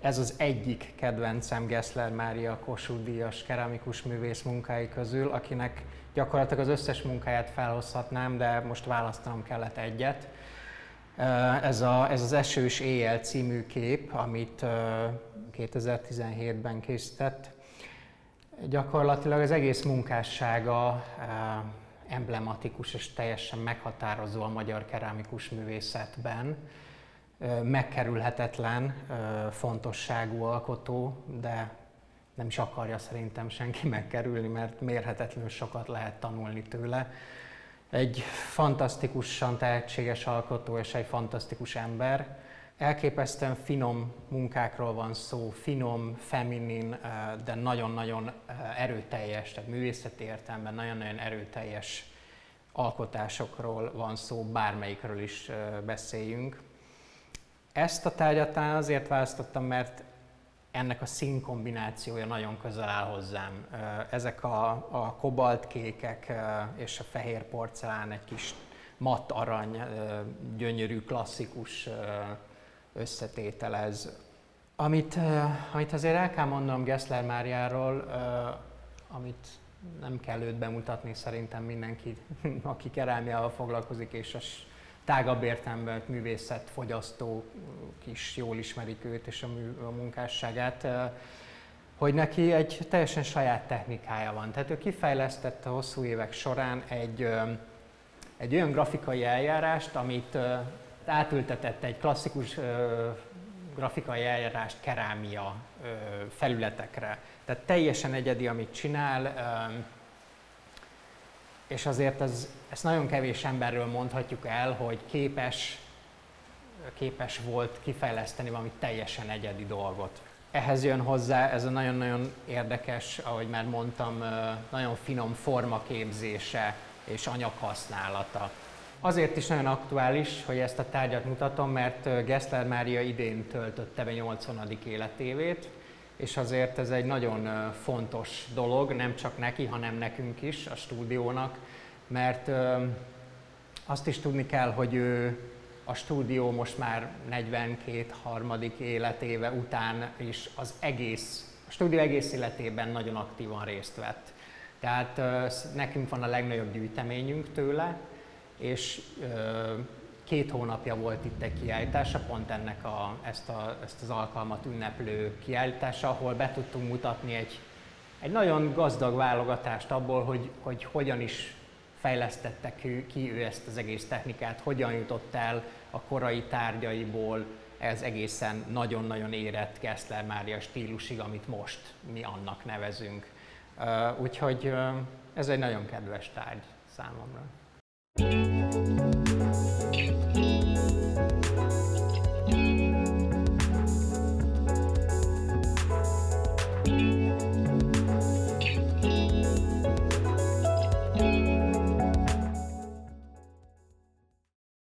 Ez az egyik kedvencem Gessler Mária Kossuth-díjas keramikus művész munkái közül, akinek gyakorlatilag az összes munkáját felhozhatnám, de most választanom kellett egyet. Ez az Esős éjjel című kép, amit 2017-ben készített. Gyakorlatilag az egész munkássága emblematikus és teljesen meghatározó a magyar keramikus művészetben. Megkerülhetetlen, fontosságú alkotó, de nem is akarja szerintem senki megkerülni, mert mérhetetlenül sokat lehet tanulni tőle. Egy fantasztikusan tehetséges alkotó és egy fantasztikus ember. Elképesztően finom munkákról van szó, finom, feminin, de nagyon-nagyon erőteljes, tehát művészeti értelemben nagyon-nagyon erőteljes alkotásokról van szó, bármelyikről is beszéljünk. Ezt a tárgyat azért választottam, mert ennek a színkombinációja nagyon közel áll hozzám. Ezek a kobaltkékek és a fehér porcelán egy kis matt arany, gyönyörű, klasszikus összetételez. Amit azért el kell mondanom Gessler Máriáról, amit nem kell őt bemutatni szerintem mindenki, aki kerámiával foglalkozik, és a tágabb értelemben művészetfogyasztók is jól ismerik őt és a munkásságát, hogy neki egy teljesen saját technikája van. Tehát ő kifejlesztette hosszú évek során egy olyan grafikai eljárást, amit átültetett egy klasszikus grafikai eljárást kerámia felületekre. Tehát teljesen egyedi, amit csinál, és azért ezt nagyon kevés emberről mondhatjuk el, hogy képes volt kifejleszteni valami teljesen egyedi dolgot. Ehhez jön hozzá ez a nagyon-nagyon érdekes, ahogy már mondtam, nagyon finom formaképzése és anyaghasználata. Azért is nagyon aktuális, hogy ezt a tárgyat mutatom, mert Gessler Mária idén töltötte be 80. életévét, és azért ez egy nagyon fontos dolog, nem csak neki, hanem nekünk is, a stúdiónak, mert azt is tudni kell, hogy a stúdió most már 42. harmadik életéve után is a stúdió egész életében nagyon aktívan részt vett. Tehát nekünk van a legnagyobb gyűjteményünk tőle, és 2 hónapja volt itt egy kiállítása, pont ezt az alkalmat ünneplő kiállítása, ahol be tudtunk mutatni egy nagyon gazdag válogatást abból, hogy hogyan is fejlesztette ki ő ezt az egész technikát, hogyan jutott el a korai tárgyaiból ez egészen nagyon-nagyon érett Gessler Mária stílusig, amit most mi annak nevezünk. Úgyhogy ez egy nagyon kedves tárgy számomra.